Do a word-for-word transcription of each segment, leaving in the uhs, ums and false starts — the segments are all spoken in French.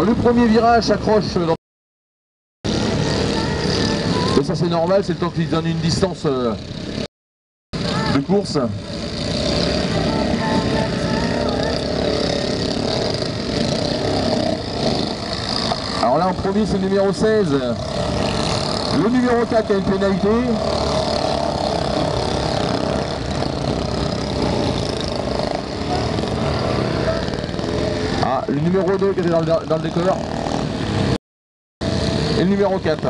Alors le premier virage s'accroche dans... Et ça c'est normal, c'est le temps qu'il donne une distance euh, de course. Alors là en premier c'est le numéro seize. Le numéro quatre qui a une pénalité. Ah, le numéro deux qui était dans le, dans le décor. Et le numéro quatre.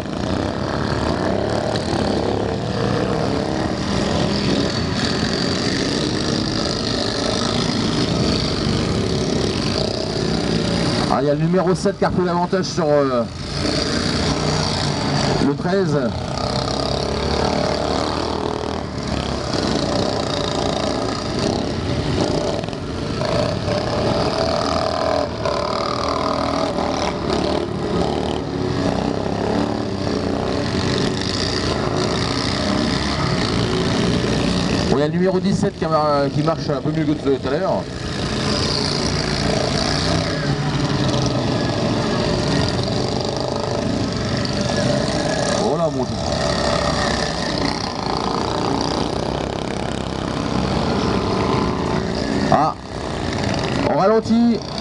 Ah, il y a le numéro sept qui a pris l'avantage sur euh, le treize. Bon, il y a le numéro dix-sept qui, a, qui marche un peu mieux que tout à l'heure. Voilà mon Dieu. Ah, on ralentit.